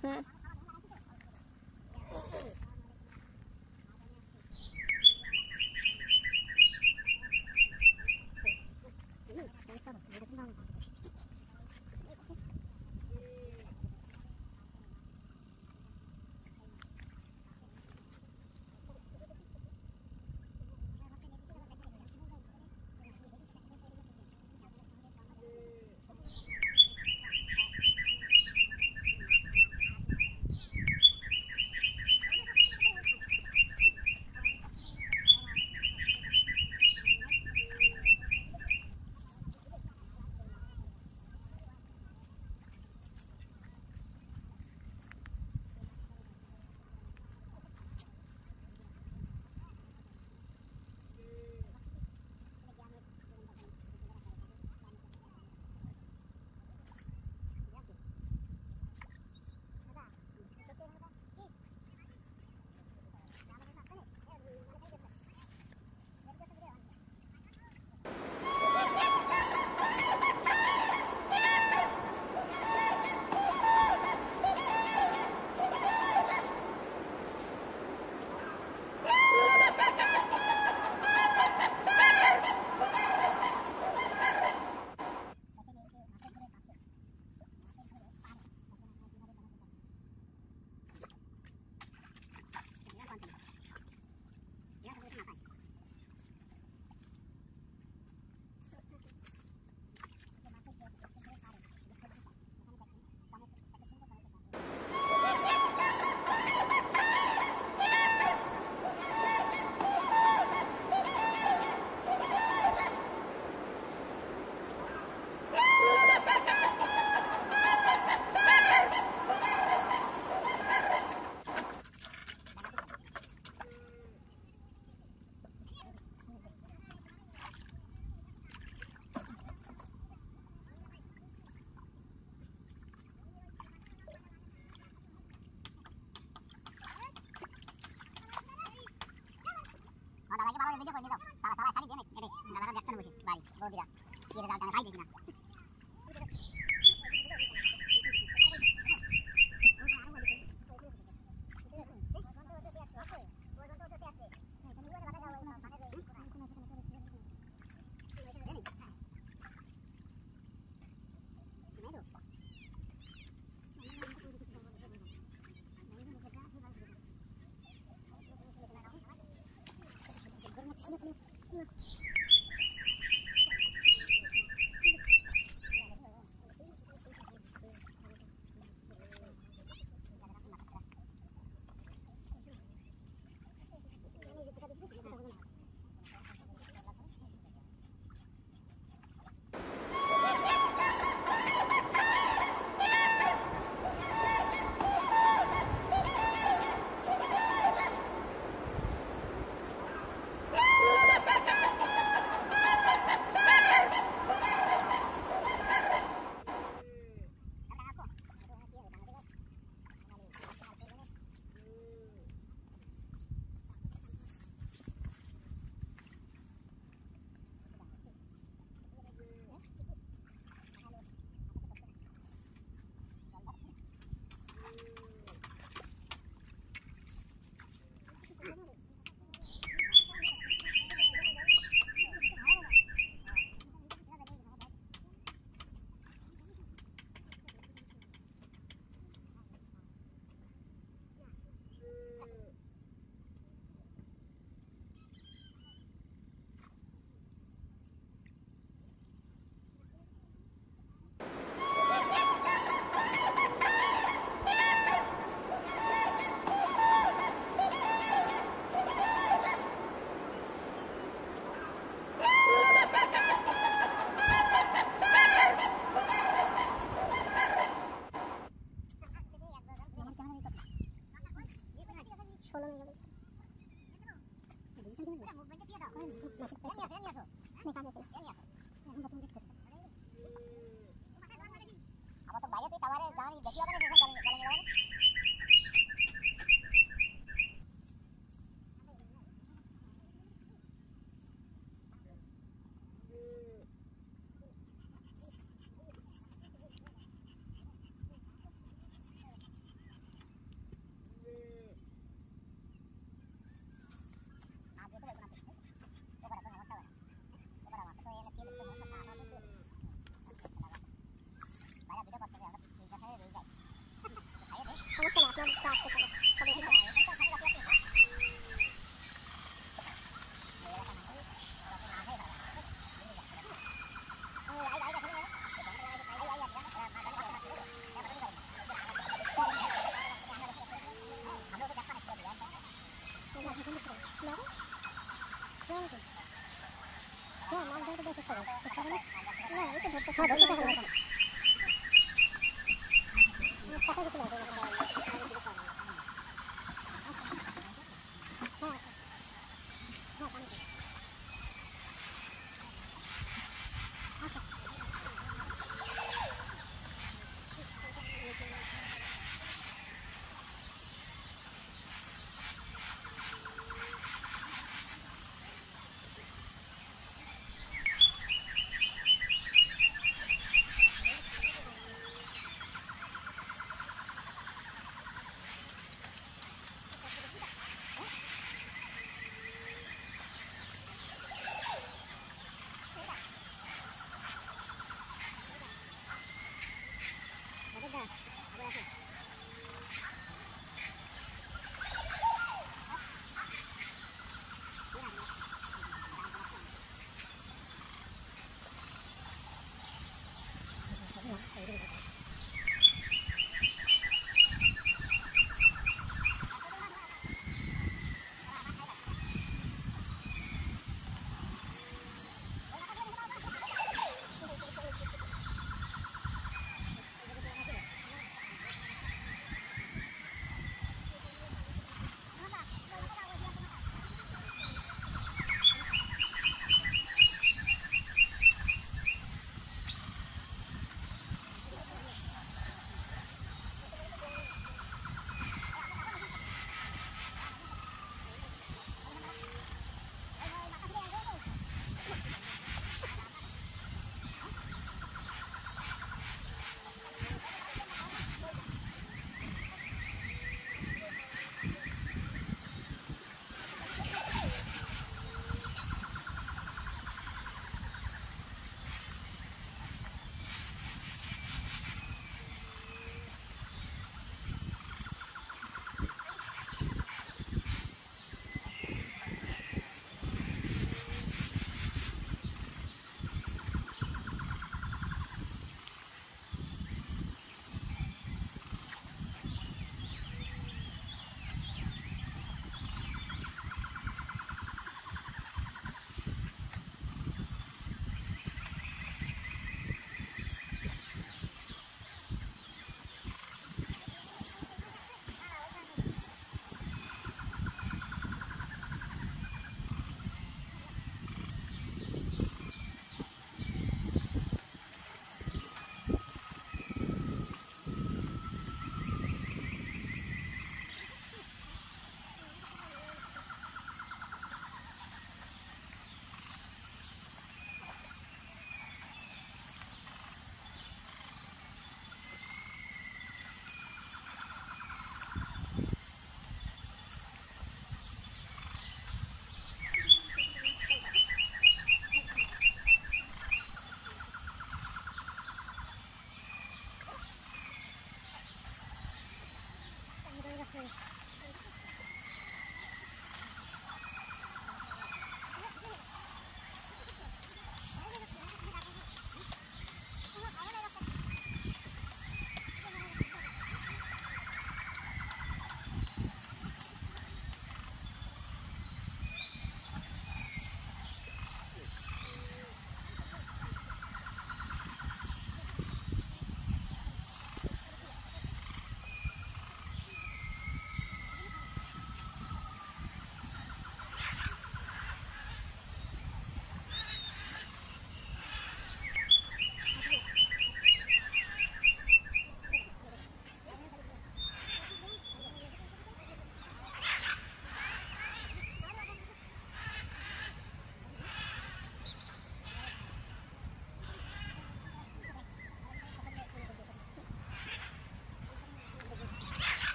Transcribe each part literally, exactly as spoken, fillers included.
Hmm.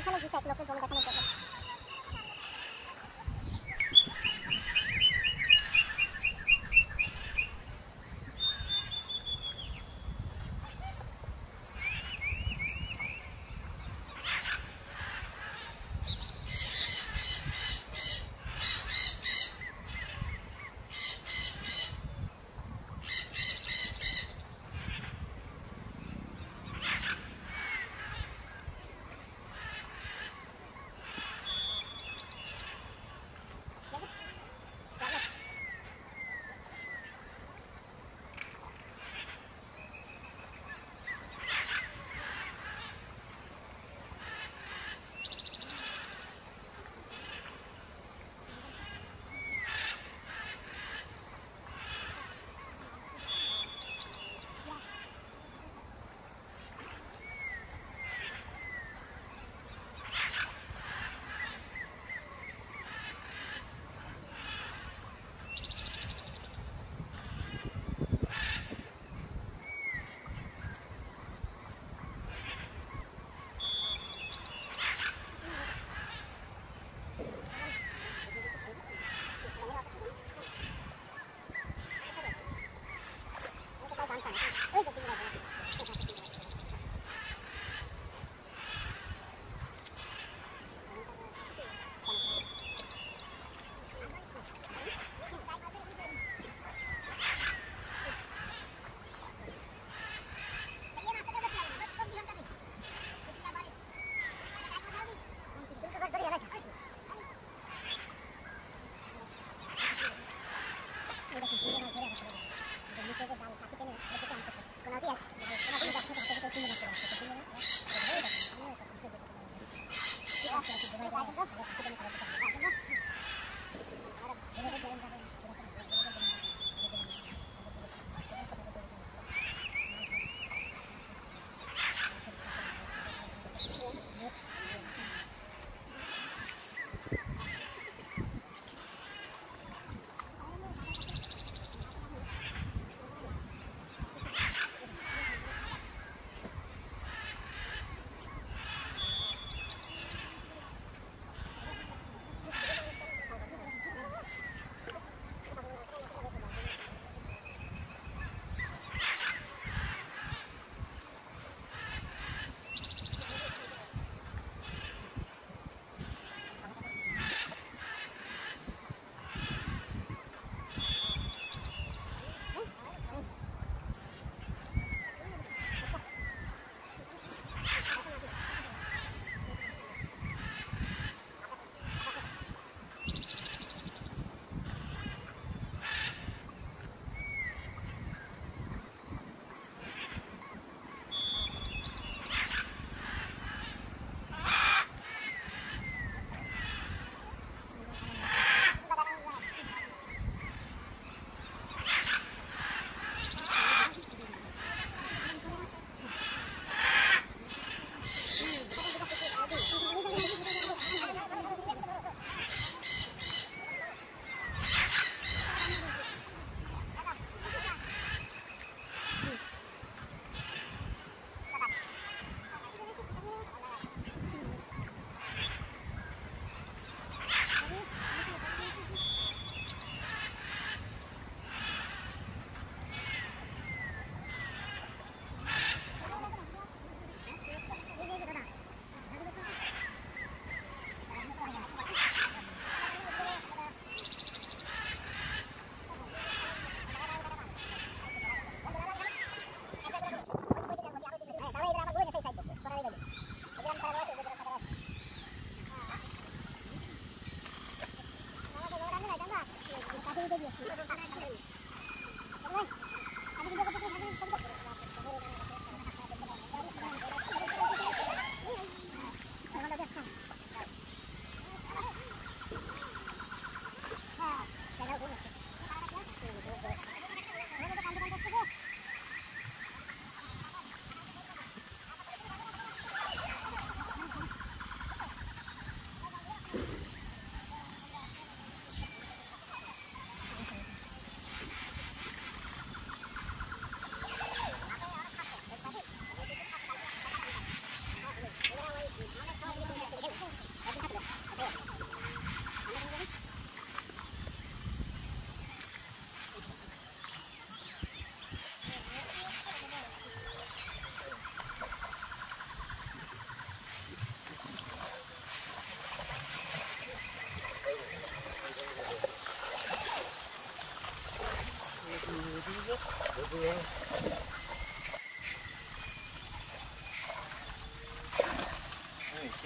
এখানে গিয়েছে এক লোকের জমি দেখানোর জন্য।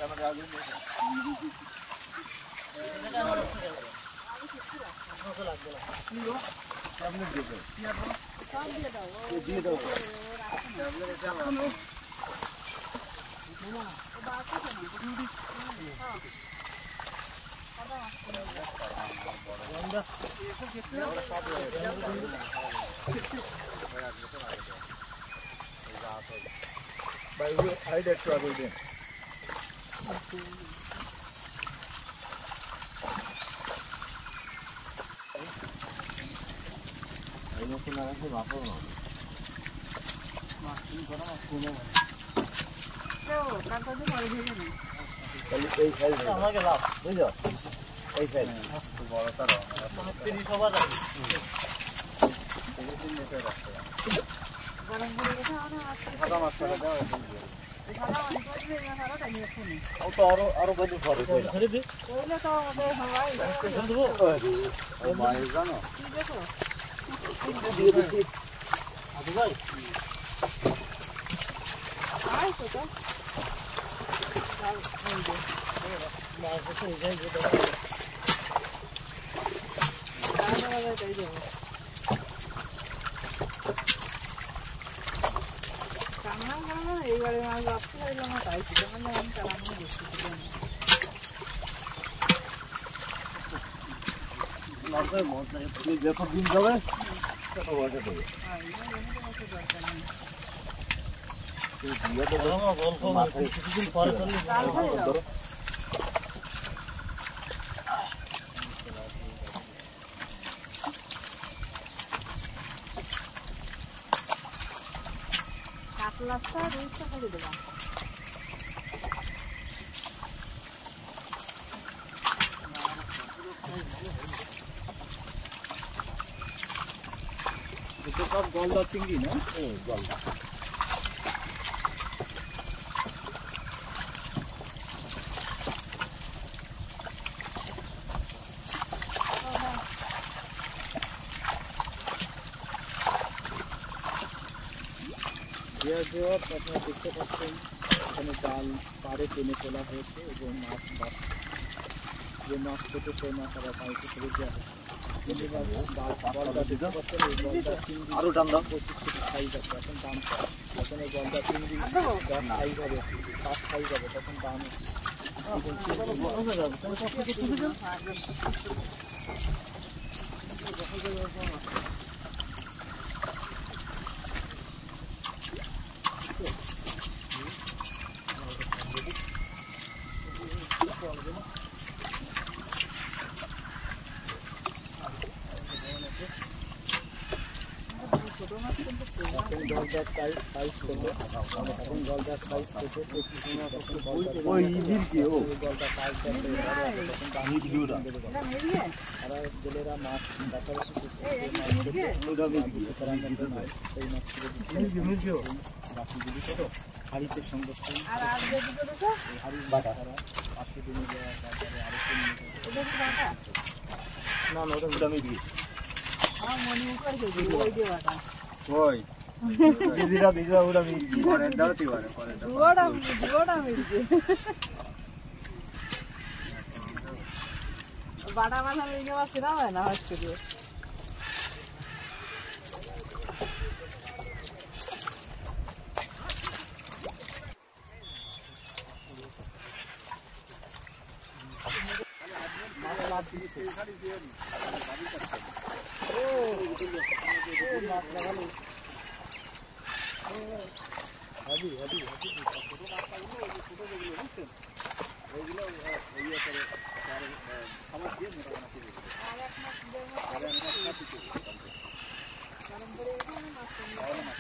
By the way, I did travel in. আমাকে লাভ বুঝছো এই সাইড বড় তার তিরিশ সবার আছে গরম করে গেছে আর সাদা মাছ করে দাও সাদা মাছ করে না সারা টাইম এখনি ও তো আরো আরো বড় করে ছেড়ে দি কইলে তো আমাদের হাওয়াই ছেড়ে দেবো ও মাই জানো কি দেখো দিয়ে দিছি আদি ভাই আই তো তো আর এই যে মাছ তো এই যে দাও দাও দাও এই যে কামনা কামনা এইবারে মাছ রাখতে চাইলো না তাই ছিল মানে আমি কামনা দেখতে নরমাল মোট না তুমি যত দিন যাবে তত ওটা দেবে হ্যাঁ এটা জন্য তো দরকার নেই এই দিয়া তো গরম গল্প মাথায় কিছুদিন পরে করলে ধরো কাতলাটা রুইটা খালি দেবা এটা সব গলদা চিংড়ি না এই গলদা जो अपना देखते पाচ্ছেন এখানে জাল পাড়ে টেনে তোলা হয়েছে এবং মাছ যে মাছ ছোটো সেই মাছ আবার পানিতে ছেড়ে দেওয়া হয়েছে আরো দাম দাম পঁচিশ থেকে সাইজ আছে এখন দাম কম যখন এই গলদা চিংড়ি সাইজ হবে পাঁচ সাইজ হবে তখন দাম গলদার সাইজ সাইজ করবে এখন গলদার সাইজ থেকে পঁচিশ মিনিট ওই ইজির কি ও গলদার সাইজ করবে তখন দামি দিওরা আর জেলেরা মাছ কাছাকাছি ওটা মিলবে কারণ নাই সেই মাছ মিলবে মিলবে বাকি যদি ছোট হাড়িতে সংরক্ষণ আর আর যদি তো হাড়ি বাটা পাঁচশো দিনে দেওয়া তারপরে আরো তিন মিনিট ওটা বাটা না না ওটা ওটা মিলবে আমার মনে করে দেব ওই যে বাটা ওই দিদিরা দিদিরা ওটা মিলবে পরে দাও তি পরে পরে দাও ওটা ওটা মিলবে বাটা মাছ আমি নেওয়া ছিল না হচ্ছে কি মাছ দিয়েছে খালি দিয়ে ভাবি করতে ও ও মাছ লাগালো হাবি হাবি হাবি ছোট মাছ লাগলো ওই ছোট যেগুলো বুঝছেন ওইগুলো ইয়ে করে আর খাবার দিয়ে মোটা বানাতে দিবে আর এক মাছ দিয়ে আর এক মাছ কাটি দিবে গরম করে এখানে মাছ নিয়ে মাছ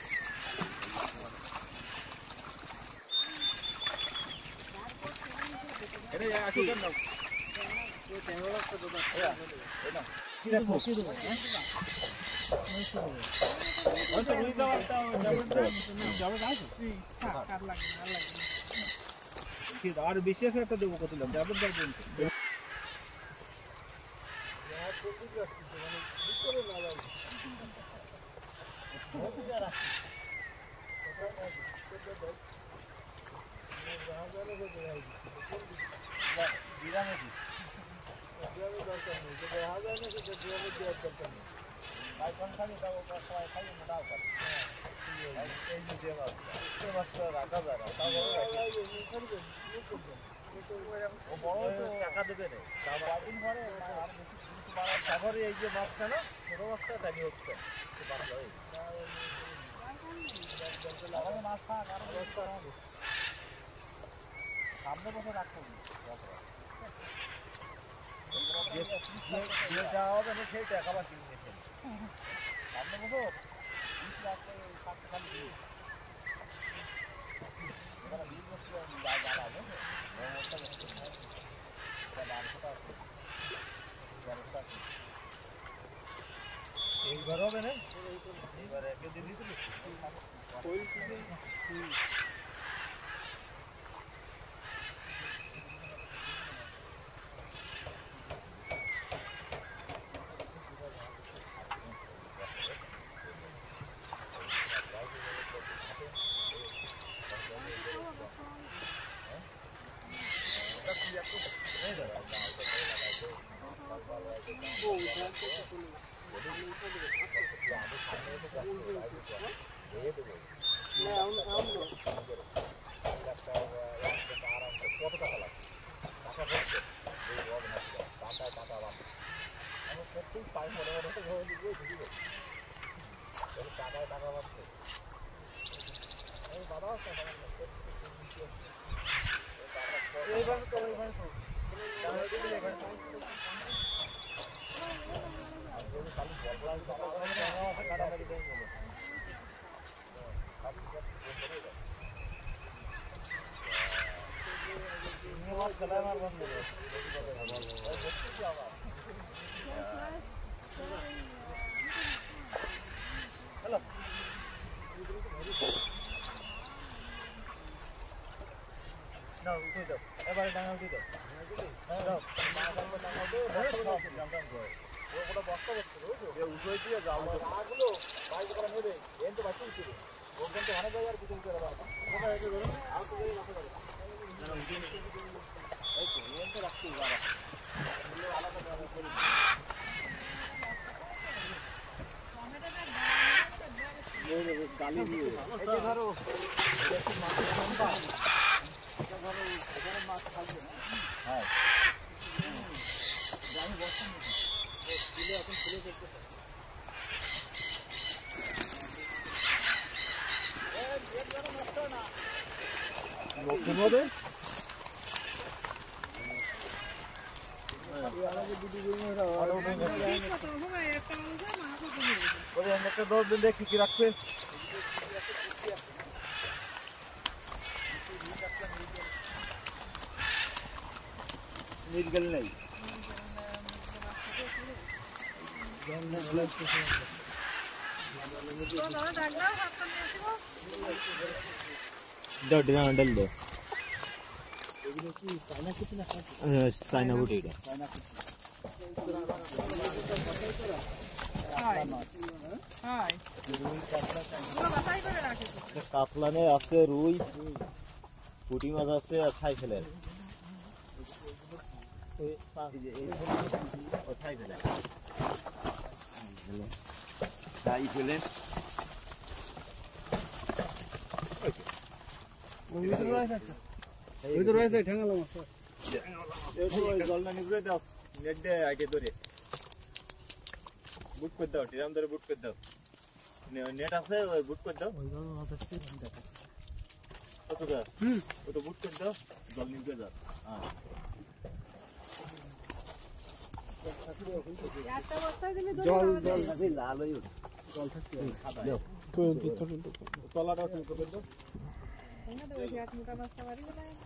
এরে আসো কেন নাও ওই ট্যাংরা তো দাদা এই না কি রাখো কি দেবো হ্যাঁ ওই তো রুই দাওয়াটা যাবে যাবে না হ্যাঁ কার লাগে না লাগে কি আর বেশি একটা দেবো কত দাম যাবে দাম বলতে যা প্রতি যাচ্ছে মানে কি করে না লাগে ওকে যারা টাকা দেবে না সাগরে এই যে মাছটা না ছোট মাছটা তাই হচ্ছে মাছ খাওয়া সামনে বসে রাখতে যেটা হবে না সেই টাকা বা কিনে নিয়েছেন সামনে বসো এইবার হবে না এইবার একে দিয়ে দিতে No, utoy daw. Ebar dangaw dito. Daw. Magal dangaw do. Dangaw go. ওগুলো বস্তা বস্তা রোজ এ উঠে দিয়ে যাও আগুলো বাইক করে নেবে এন্ড তো বাকি ছিল ওখান থেকে অনেক জায়গার কিছু করে দাও ওটা এসে ধরো আর তো এই রাখা যাবে না উঠে নিতে এই তো এন্ড রাখতে যাবে বলে আলাদা ভাবে করে এই গালি দিয়ে এই যে ধরো একটু মাছ লম্বা এটা ধরো এখানে মাছ থাকবে না হ্যাঁ জানি বসে দিলে এখন খুলে দেখতে এই এক বড় নষ্ট না লক্ষ্য হবে আলাদা দিদি গুলো আর ওটা কত হবে একটা মানুষ মাছ হবে ওই একটা দশ দিন দেখি কি রাখবে नीट गल नहीं दो डिना डल दो चाइना बुटी कातला ने आते रुई पुटी माछ আছে আর ছাই ফেলে এই যে এই ও ছাই ফেলে ছাই ফেলে ওই ভিতরে রয়েছে ওই ভিতরে রয়েছে ঠ্যাঙ্গালো মাছ এই জলটা নিগড়ে দাও নেট দে আগে ধরে বুট করে দাও টিরাম ধরে বুট করে দাও নেট আছে ওই বুট করে দাও ওই জল মাছ আছে কতটা হুম ওটা বুট করে দাও জল নিগড়ে দাও হ্যাঁ জল জল আছে লাল হই জল থাকতে দাও কোন ভিতরে তলাটা ঠিক করে দাও এখানে তো এক মোটা মাছ পারি না